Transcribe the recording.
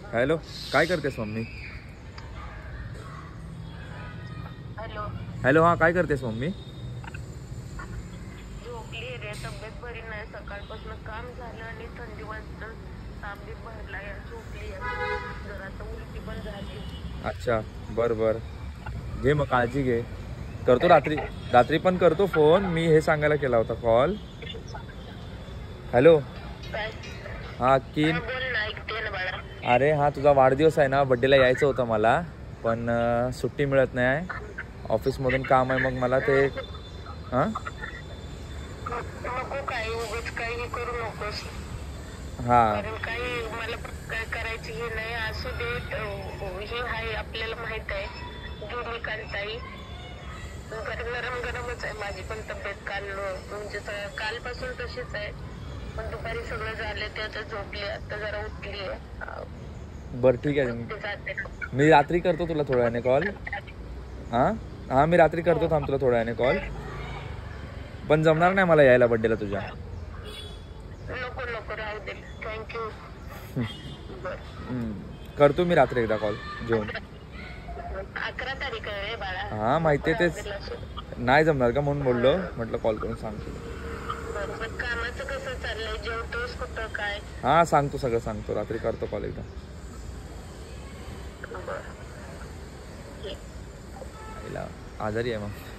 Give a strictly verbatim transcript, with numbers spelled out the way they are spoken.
Hello, काय करतेस mummy? Hello hello, हा काय करतेस मम्मी? झोपली रे, तब्येत बरी नाही. सकाळपासून काम झालं आणि थंडी वाजून ताप बी भरला या. झोपली जरा, आता उलटी पण झाली. अच्छा, बर बर, घे मग काळजी घे. करतो रात्री, रात्री पण करतो फोन. मी हे सांगायला केला होता कॉल. हॅलो, काय? हा की हा, बोल ना, ऐकते ना बाळा. अरे हा तुझा वाढदिवस आहे ना, बड्डेला यायचं होतं मला, पण अं, सुट्टी मिळत नाही. ऑफिसमधून काम आहे मग मला ते. हां नको, काही उगाच काही करू नकोस. हां कारण काही मला पण काय करायची हे नाही. असू दे, अं, हे आहे आपल्याला माहित आहे. दोन्ही काढताई कारण नरम गरमच आहे माझी पण तब्येत. काल म्हणजे कालपासून तशीच आहे. पण दुपारी सगळं झालं, ते आता झोपली, आता जरा उठली आहे. बरं ठीक आहे, मी रात्री करतो तुला थोड्या वेळाने कॉल. हां हां मी रात्री करतो, थांब तुला थोड्या वेळाने कॉल. पण जमणार नाही मला यायला बड्डेला तुझ्या. नको नको, राहू दे. थँक्यू. करतो मी रात्री एकदा कॉल जेवून. अकरा तारीख आहे रे बाळा. हां माहिती आहे, तेच नाही जमणार का म्हणून बोललो, म्हटलं कॉल करून सांगतो. बरोबर. कामाचं कसं चाललंय? जेवतोस कुठं काय? हां सांगतो, सगळं सांगतो, रात्री करतो कॉल एकदा. आजारी आहे मग.